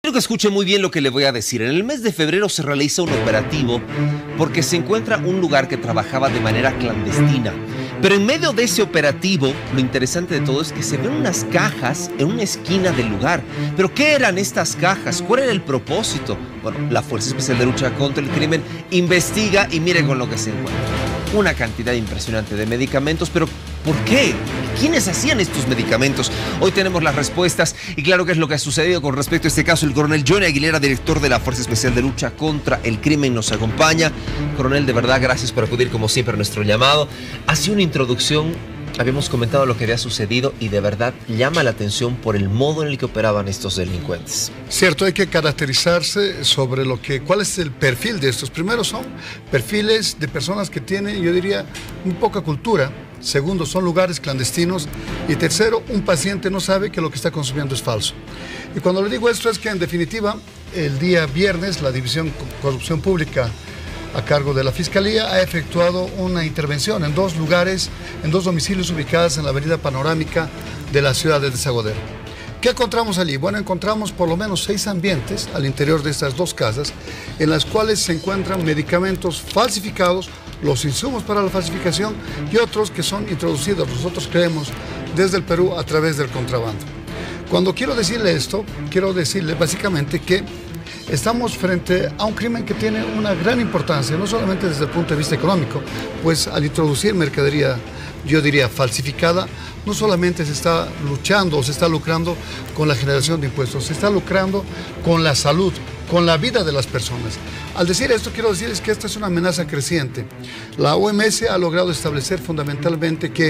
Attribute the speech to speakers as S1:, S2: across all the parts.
S1: Quiero que escuche muy bien lo que le voy a decir. En el mes de febrero se realiza un operativo porque se encuentra un lugar que trabajaba de manera clandestina. Pero en medio de ese operativo, lo interesante de todo es que se ven unas cajas en una esquina del lugar. ¿Pero qué eran estas cajas? ¿Cuál era el propósito? Bueno, la Fuerza Especial de Lucha contra el Crimen investiga y mire con lo que se encuentra. Una cantidad impresionante de medicamentos, pero ¿por qué? ¿Quiénes hacían estos medicamentos? Hoy tenemos las respuestas y claro que es lo que ha sucedido con respecto a este caso. El coronel Johnny Aguilera, director de la Fuerza Especial de Lucha contra el Crimen, nos acompaña. Coronel, de verdad, gracias por acudir como siempre a nuestro llamado. Hace una introducción, habíamos comentado lo que había sucedido y de verdad llama la atención por el modo en el que operaban estos delincuentes.
S2: Cierto, hay que caracterizarse sobre cuál es el perfil de estos. Primero son perfiles de personas que tienen, yo diría, muy poca cultura. Segundo, son lugares clandestinos. Y tercero, un paciente no sabe que lo que está consumiendo es falso. Y cuando le digo esto es que en definitiva, el día viernes, la División Corrupción Pública a cargo de la Fiscalía ha efectuado una intervención en dos lugares, en dos domicilios ubicados en la avenida Panorámica de la ciudad de Desaguadero. ¿Qué encontramos allí? Bueno, encontramos por lo menos 6 ambientes al interior de estas dos casas en las cuales se encuentran medicamentos falsificados, los insumos para la falsificación y otros que son introducidos, nosotros creemos, desde el Perú a través del contrabando. Cuando quiero decirle esto, quiero decirle básicamente que estamos frente a un crimen que tiene una gran importancia, no solamente desde el punto de vista económico, pues al introducir mercadería, yo diría, falsificada, no solamente se está luchando o se está lucrando con la generación de impuestos, se está lucrando con la salud, con la vida de las personas. Al decir esto, quiero decirles que esta es una amenaza creciente. La OMS ha logrado establecer fundamentalmente que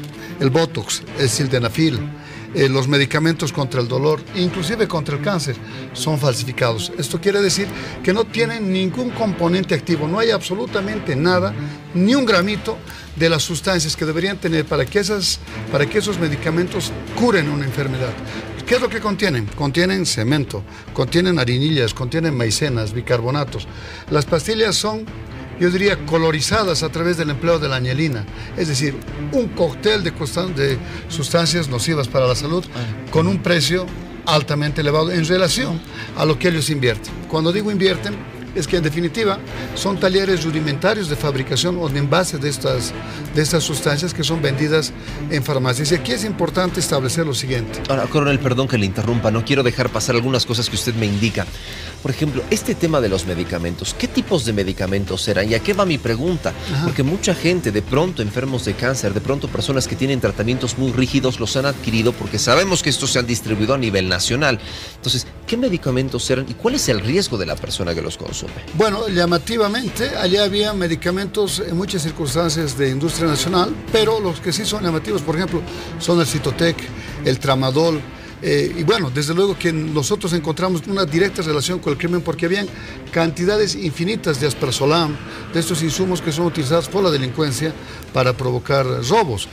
S2: el Botox, el sildenafil, los medicamentos contra el dolor, inclusive contra el cáncer, son falsificados. Esto quiere decir que no tienen ningún componente activo, no hay absolutamente nada, ni un gramito de las sustancias que deberían tener para que esos medicamentos curen una enfermedad. ¿Qué es lo que contienen? Contienen cemento, contienen harinillas, contienen maicenas, bicarbonatos. Las pastillas son, yo diría, colorizadas a través del empleo de la anilina, es decir, un cóctel de sustancias nocivas para la salud con un precio altamente elevado en relación a lo que ellos invierten. Cuando digo invierten, es que en definitiva son talleres rudimentarios de fabricación o de envase de estas sustancias que son vendidas en farmacias. Y aquí es importante establecer lo siguiente.
S1: Ahora, coronel, perdón que le interrumpa, no quiero dejar pasar algunas cosas que usted me indica. Por ejemplo, este tema de los medicamentos, ¿qué tipos de medicamentos eran? ¿Y a qué va mi pregunta? Porque mucha gente, de pronto enfermos de cáncer, de pronto personas que tienen tratamientos muy rígidos, los han adquirido porque sabemos que estos se han distribuido a nivel nacional. Entonces, ¿qué medicamentos eran y cuál es el riesgo de la persona que los consume?
S2: Bueno, llamativamente, allá había medicamentos en muchas circunstancias de industria nacional, pero los que sí son llamativos, por ejemplo, son el Citotec, el Tramadol, y bueno, desde luego que nosotros encontramos una directa relación con el crimen porque habían cantidades infinitas de asprazolam, de estos insumos que son utilizados por la delincuencia para provocar robos.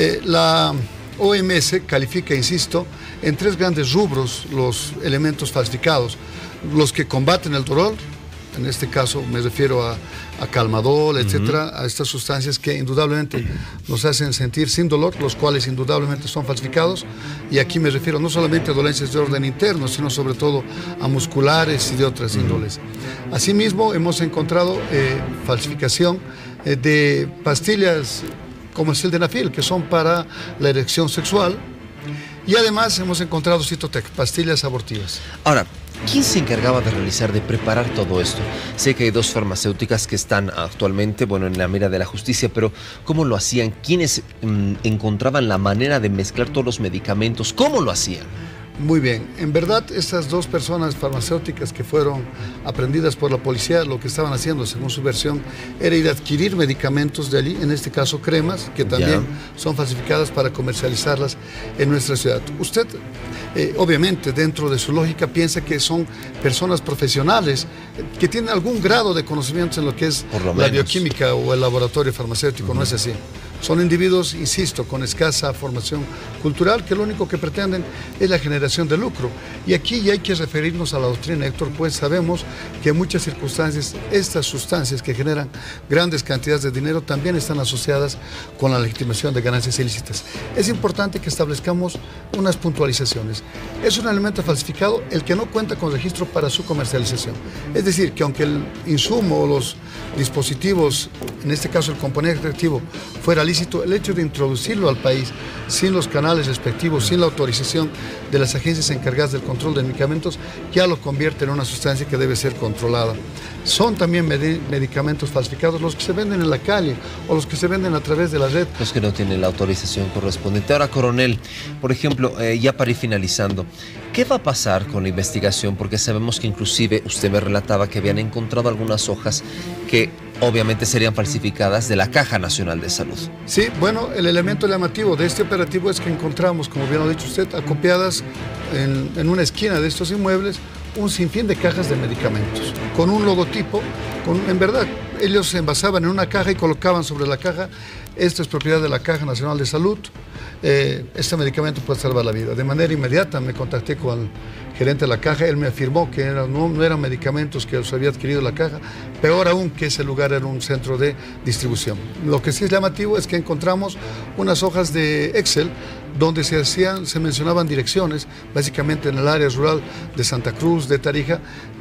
S2: La OMS califica, insisto, en 3 grandes rubros los elementos falsificados: los que combaten el dolor, en este caso me refiero a calmadol, etcétera, a estas sustancias que indudablemente nos hacen sentir sin dolor, los cuales indudablemente son falsificados, y aquí me refiero no solamente a dolencias de orden interno, sino sobre todo a musculares y de otras índoles. Asimismo, hemos encontrado falsificación de pastillas como el sildenafil, que son para la erección sexual, y además hemos encontrado Citotec, pastillas abortivas.
S1: Ahora, ¿quién se encargaba de preparar todo esto? Sé que hay 2 farmacéuticas que están actualmente, bueno, en la mira de la justicia, pero ¿cómo lo hacían? ¿Quiénes encontraban la manera de mezclar todos los medicamentos? ¿Cómo lo hacían?
S2: Muy bien, en verdad estas 2 personas farmacéuticas que fueron aprendidas por la policía, lo que estaban haciendo, según su versión, era ir a adquirir medicamentos de allí, en este caso cremas, que también son falsificadas para comercializarlas en nuestra ciudad. Usted, obviamente, dentro de su lógica, piensa que son personas profesionales que tienen algún grado de conocimiento en lo que es la bioquímica o el laboratorio farmacéutico. No es así. Son individuos, insisto, con escasa formación cultural, que lo único que pretenden es la generación de lucro. Y aquí ya hay que referirnos a la doctrina, Héctor, pues sabemos que en muchas circunstancias estas sustancias que generan grandes cantidades de dinero también están asociadas con la legitimación de ganancias ilícitas. Es importante que establezcamos unas puntualizaciones. Es un alimento falsificado el que no cuenta con registro para su comercialización. Es decir, que aunque el insumo o los dispositivos, en este caso el componente activo, fuera lícito, el hecho de introducirlo al país sin los canales respectivos, sin la autorización de las agencias encargadas del control de medicamentos, ya lo convierte en una sustancia que debe ser controlada. Son también medicamentos falsificados los que se venden en la calle o los que se venden a través de la red.
S1: Los que no tienen la autorización correspondiente. Ahora, coronel, por ejemplo, ya para ir finalizando, ¿qué va a pasar con la investigación? Porque sabemos que inclusive usted me relataba que habían encontrado algunas hojas que obviamente serían falsificadas de la Caja Nacional de Salud.
S2: Sí, bueno, el elemento llamativo de este operativo es que encontramos, como bien lo ha dicho usted, acopiadas en una esquina de estos inmuebles un sinfín de cajas de medicamentos, con un logotipo, en verdad, ellos se envasaban en una caja y colocaban sobre la caja: esto es propiedad de la Caja Nacional de Salud, este medicamento puede salvar la vida. De manera inmediata me contacté con el gerente de la caja, él me afirmó que no eran medicamentos que los había adquirido la caja, peor aún que ese lugar era un centro de distribución. Lo que sí es llamativo es que encontramos unas hojas de Excel donde se mencionaban direcciones, básicamente en el área rural de Santa Cruz, de Tarija,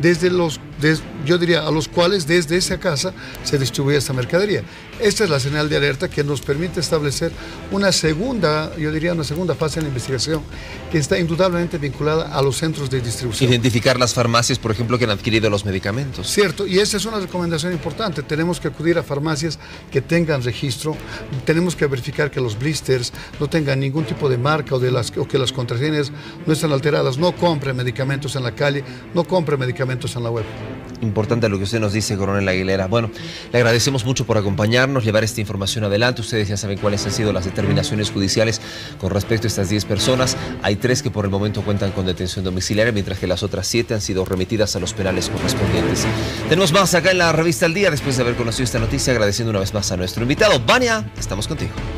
S2: yo diría a los cuales desde esa casa se distribuía esta mercadería. Esta es la señal de alerta que nos permite establecer una segunda fase en la investigación que está indudablemente vinculada a los centros de distribución.
S1: Identificar las farmacias, por ejemplo, que han adquirido los medicamentos.
S2: Cierto, y esa es una recomendación importante. Tenemos que acudir a farmacias que tengan registro, tenemos que verificar que los blisters no tengan ningún tipo de marca o que las contraseñas no están alteradas. No compre medicamentos en la calle, no compre medicamentos en la web.
S1: Importante lo que usted nos dice, coronel Aguilera. Bueno, le agradecemos mucho por acompañarnos, llevar esta información adelante. Ustedes ya saben cuáles han sido las determinaciones judiciales con respecto a estas 10 personas. Hay 3 que por el momento cuentan con detención domiciliaria, mientras que las otras 7 han sido remitidas a los penales correspondientes. Tenemos más acá en la revista Al Día, después de haber conocido esta noticia, agradeciendo una vez más a nuestro invitado. Vania, estamos contigo.